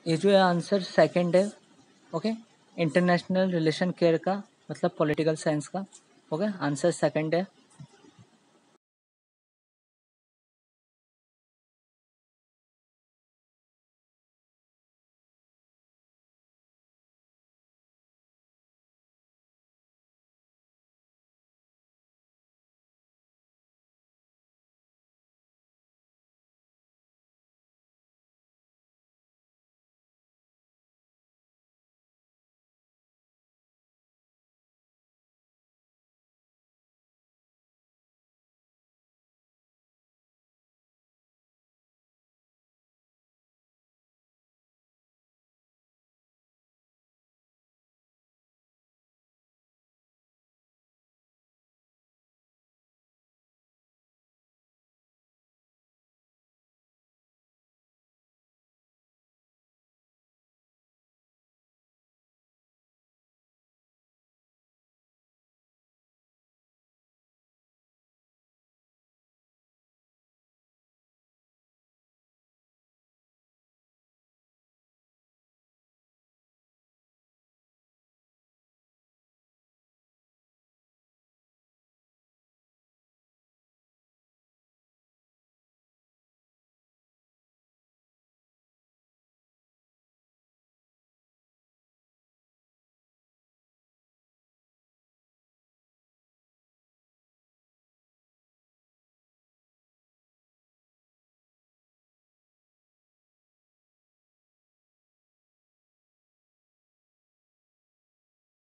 ये जो है आंसर सेकंड है। ओके, इंटरनेशनल रिलेशन केयर का मतलब पॉलिटिकल साइंस का। ओके, आंसर सेकंड है।